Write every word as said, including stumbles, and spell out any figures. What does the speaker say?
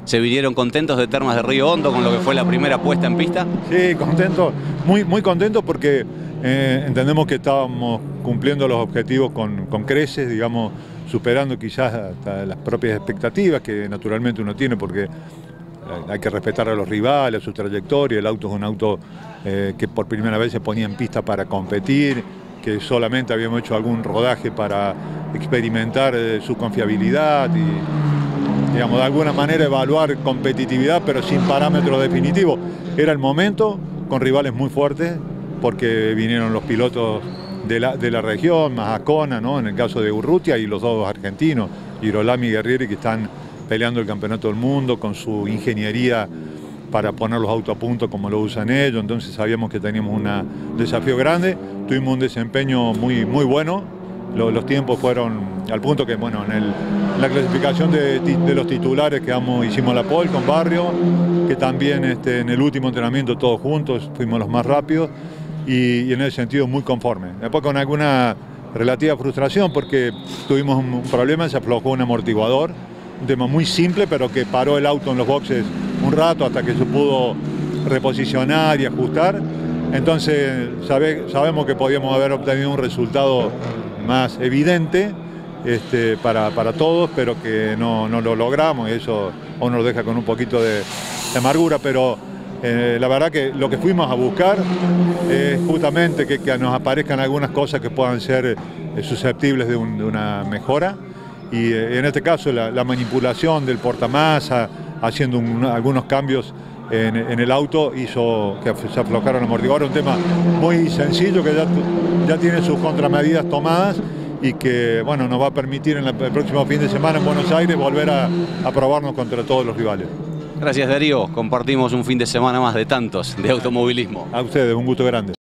¿Se vinieron contentos de Termas de Río Hondo con lo que fue la primera puesta en pista? Sí, contento, muy, muy contento porque eh, entendemos que estábamos cumpliendo los objetivos con, con creces, digamos, superando quizás hasta las propias expectativas que naturalmente uno tiene, porque hay que respetar a los rivales, a su trayectoria. El auto es un auto eh, que por primera vez se ponía en pista para competir, que solamente habíamos hecho algún rodaje para experimentar eh, su confiabilidad y, digamos, de alguna manera evaluar competitividad, pero sin parámetros definitivos. Era el momento, con rivales muy fuertes, porque vinieron los pilotos de la, de la región, más Acona, ¿no? En el caso de Urrutia, y los dos argentinos, Girolami y Guerrieri, que están peleando el campeonato del mundo con su ingeniería para poner los autos a punto como lo usan ellos. Entonces sabíamos que teníamos un desafío grande, tuvimos un desempeño muy, muy bueno, los, los tiempos fueron al punto que, bueno, en, el, en la clasificación de, de los titulares quedamos, hicimos la pole con Barrio, que también este, en el último entrenamiento todos juntos fuimos los más rápidos y, y en ese sentido muy conforme. Después con alguna relativa frustración porque tuvimos un, un problema, se aflojó un amortiguador, un tema muy simple, pero que paró el auto en los boxes un rato hasta que se pudo reposicionar y ajustar. Entonces sabe, sabemos que podíamos haber obtenido un resultado más evidente este, para, para todos, pero que no, no lo logramos, y eso aún nos deja con un poquito de, de amargura, pero eh, la verdad que lo que fuimos a buscar es justamente que, que nos aparezcan algunas cosas que puedan ser eh, susceptibles de, un, de una mejora. Y en este caso la, la manipulación del portamasa, haciendo un, algunos cambios en, en el auto, hizo que se aflojara el amortiguador. Un tema muy sencillo que ya, ya tiene sus contramedidas tomadas y que, bueno, nos va a permitir en la, el próximo fin de semana en Buenos Aires volver a, a probarnos contra todos los rivales. Gracias, Darío. Compartimos un fin de semana más de tantos de automovilismo. A ustedes, un gusto grande.